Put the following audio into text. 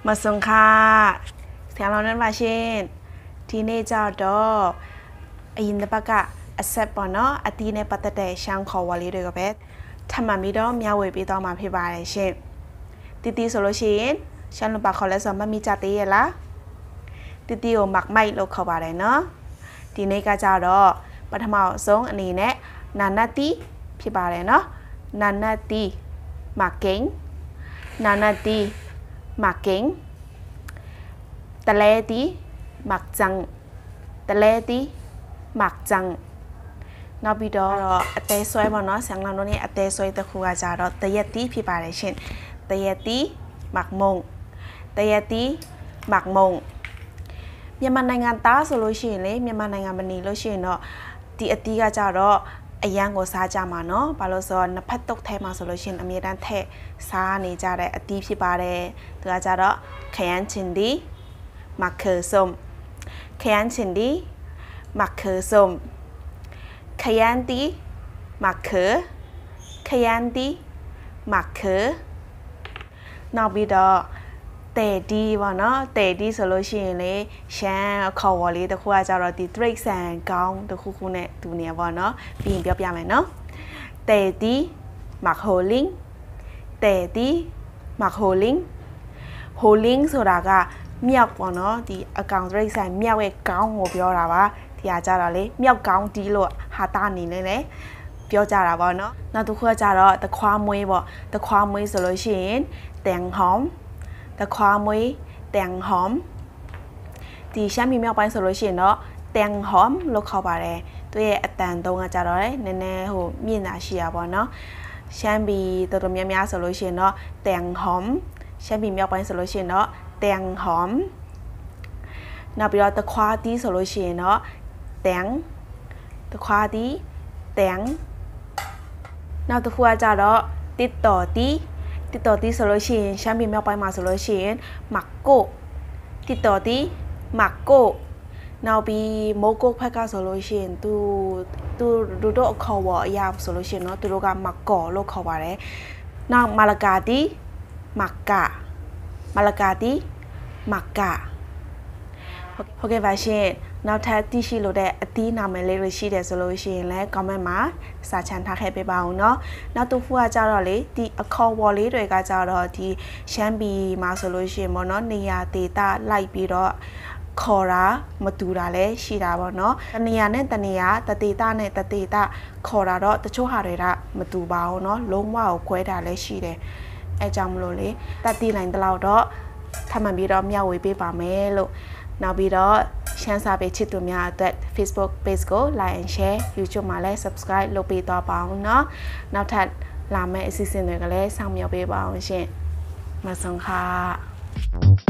มาส่งค่ะเสียงเรานั้นมาเช่นที่นี่เจ้าดอกยินดีปะกะอเซปปอนเนาะอตีในปัตตะเดช่างขอวลีด้วยกับเบสทำมามีดอกมีเอาไว้ปีต่อมาพิบาลเช่นตีโซโลชินฉันรู้ปะเขาแล้วสมมติมีจัตติละตีโอมักไม่ลงเข้าบาเลยเนาะที่นี่ก็เจ้าดอกปัทมาส่งอันนี้เนี่ยนานาตีพิบาลเลยเนาะนานาตีมักเก่งนานาตีมักเก่งตะเลตีมักจังตะเลตีมักจังนอบิดออเตซอยบ่เนาะเสียงเราเนี่ยอเตซอยตะคูอาจารย์ตะยตีพิบาลเช่นตะยตีมักมงตะยตีมักมงမြန်မာနိုင်ငံသားဆိုလို့ရှိရင်လေမြန်မာနိုင်ငံမနေလို့ရှိရင်တော့ဒီအတီးကကြတော့အရန်ကိုစားကြမှာเนาะဘာလို့ဆိုတော့နှစ်ဖက်တုတ်ထဲမှာဆိုလို့ရှိရင်အမြဲတမ်းထည့်စားနေကြတဲ့အတီးဖြစ်ပါတယ်သူကကြတော့ခရမ်းချင်ဒီမခါဆုံခရမ်းချင်ဒီမခါဆုံခရမ်းတီမခါခရမ်းတီမခါနောက်ပြီးတော့แต่ดีวะเนาะแต่ดีဆိုလို့ရှိရင်လေရှမ်းခေါ်ဝေါ်လေးတစ်ခုကကြတော့ဒီ trick ဆန်ကောင်းတစ်ခုခုနဲ့တူနေပါเนาะပြီးရင်ပြောပြမယ်เนาะแต่ดีมักโฮลิงแต่ดีมักโฮลิงโฮลิงဆိုတာကမြောက်ပေါ့เนาะဒီအကောင် trick ဆန်မြောက်ရဲ့ကောင်းကိုပြောတာပါဒီဟာကြတော့လေမြောက်ကောင်းတီးလို့ဟာတာနေနေလေပြောကြတာပေါ့เนาะနောက်တစ်ခုကကြတော့တခွားမွေးပေါ့တခွားမွေးဆိုလို့ရှိရင်แตงหอมตะความวยแตงหอมဒီရှမ်းပြည်မြောက်ပိုင်းဆိုလို့ရှိရင်တော့แตงหอมလို့ခေါ်ပါတယ်သူရဲ့အတန်တုံးကကြတော့လေနည်းနည်းဟိုမြင့်တာရှိရပါတော့ရှမ်းပြည်တော်တော်များများဆိုလို့ရှိရင်တော့แตงหอมရှမ်းပြည်မြောက်ပိုင်းဆိုလို့ရှိရင်တော့แตงหอมနောက်ပြီးတော့တခွားတီးဆိုလို့ရှိရင်တော့แตงတခွားတီးแตงနောက်တစ်ခုကကြတော့တစ်တော်တီးติดต่อที่โซโลชินฉันมีแมวไปมาโซโลชินมักโกติดต่อที่มักโกนาบีโมโกพักกาโซโลชินตูดูโดขาวายาโซโลชินเนาะตูโดกามักก่อโลขาวาเลยนามาลากาติมักกะมาลากาติมักกะโอเคပါရှင်နောက်ထပ်သိရှိလို့တဲ့အသီးနာမည်လေးတွေရှိတယ်ဆိုလို့ရှိရင်လည်း comment မှာစာချန်ထားခဲ့ပေးပါဦးเนาะနောက်တစ်ခုကကြတော့လေဒီအခေါ်ဝေါ်လေးတွေကကြတော့ဒီရှမ်းပြည်မှာဆိုလို့ရှိရင်ပေါ့เนาะနေရာဒေသလိုက်ပြီးတော့ခေါ်တာမတူတာလည်းရှိတာပေါ့เนาะတနေရာနဲ့တနေရာတဒေသနဲ့တဒေသခေါ်တာတော့တချို့ဟာတွေကမတူပါဘူးเนาะလုံးဝကိုခွဲတာလည်းရှိတယ်အဲကြောင့်မလို့လေတတိနိုင်တလောက်တော့ထပ်မံပြီးတော့မျှဝေပေးပါမယ်လို့နောက်ပြီးတော့ရှမ်းစာပေချစ်သူများအတွက် Facebook page ကို like and share YouTube မှာလည်း subscribe လုပ်ပေးတော့ပါအောင်เนาะနောက်ထပ်လာမယ့်အစီအစဉ်တွေကလည်းစောင့်မျှော်ပေးပါအောင်ရှင်မဆုံးခါ